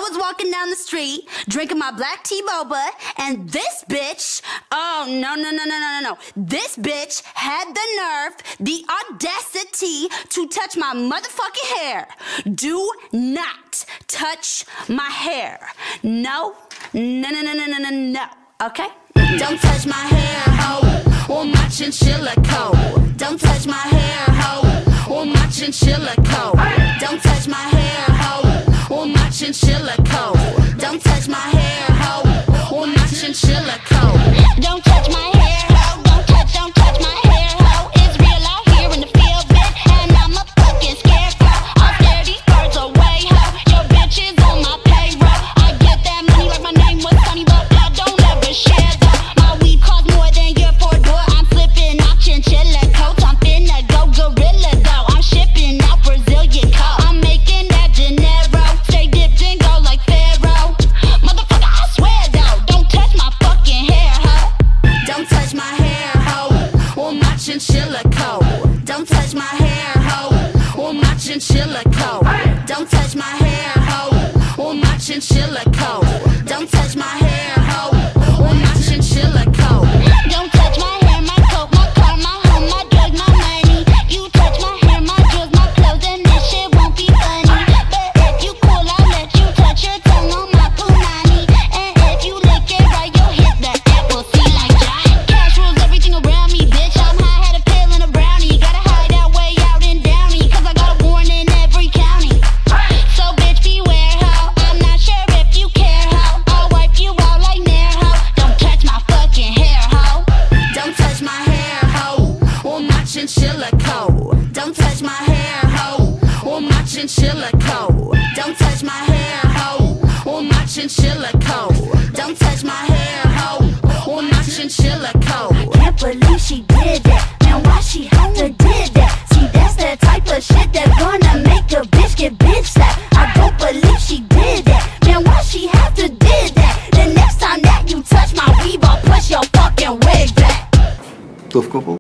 was walking down the street, drinking my black tea boba, and this bitch, oh, no. This bitch had the nerve, the audacity to touch my motherfucking hair. Do not touch my hair. No, okay? Don't touch my hair, ho, or my chinchilla coat. Don't touch my hair, ho, or my chinchilla coat. Don't touch my hair, ho, or my chinchilla coat. Don't touch my hair, ho, or my chinchilla coat. Don't touch my hair, ho. Don't touch my hair, ho. It's real out here in the field, bitch, and I'm a fucking scarecrow. I'll scare these birds away, ho. Your bitch is on my payroll. I get that money like my name was Sunny, but I don't ever share though. My weed costs more than your four-door. I'm flipping out chinchilla coats. I'm finna go gorilla though. I'm shipping out Brazilian coat. I'm making that dinero. Stay dipped and go like Pharaoh. Motherfucker, I swear though. Don't touch my fucking hair, ho. Don't touch my hair, ho, or my chinchilla coat. Don't touch my hair, ho, or my chinchilla coat. Don't touch my hair, ho, or my chinchilla coat. Don't touch my hair, ho, or my chinchilla coat. Don't touch my hair, my coat, my car, my home, my drugs, my money. You touch my hair, my jewels, my clothes, and this shit won't be funny. But if you cool, I'll let you touch your tongue on my punani. And if you lick it right, you'll hit the apple seed like Johnny. Cash rules everything around me, bitch. I'm high, had a pill and a brownie. Gotta hide out way out in Downey, cause I got a warrant in every county. So bitch, beware, ho. I'm not sure if you care, ho. I'll wipe you out like Nair, ho. Don't touch my fucking hair, ho. Don't touch my hair, ho, or my chinchilla coat. Don't touch my hair, ho, or my chinchilla coat. Don't touch my hair, ho, or my chinchilla coat. Don't touch my hair, ho, or my chinchilla coat. Can't believe she did that. Man, why she had to did that? See, that's the type of shit that's gonna make a bitch get bitch slapped. I don't believe she did that. Man, why she have to did that? The next time that you touch my weave, I'll push your fucking wig back. Wtfock.